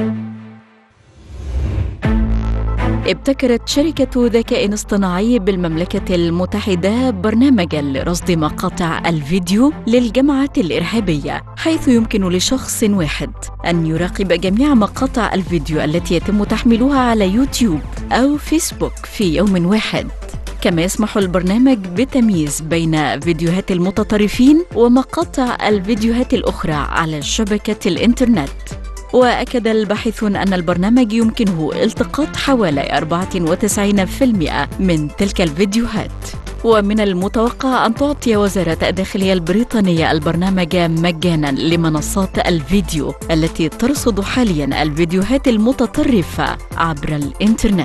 ابتكرت شركة ذكاء اصطناعي بالمملكة المتحدة برنامجاً لرصد مقاطع الفيديو للجماعات الإرهابية، حيث يمكن لشخص واحد أن يراقب جميع مقاطع الفيديو التي يتم تحميلها على يوتيوب أو فيسبوك في يوم واحد. كما يسمح البرنامج بتمييز بين فيديوهات المتطرفين ومقاطع الفيديوهات الأخرى على شبكة الإنترنت. وأكد الباحثون أن البرنامج يمكنه التقاط حوالي 94% من تلك الفيديوهات. ومن المتوقع أن تعطي وزارة الداخلية البريطانية البرنامج مجاناً لمنصات الفيديو التي ترصد حالياً الفيديوهات المتطرفة عبر الإنترنت.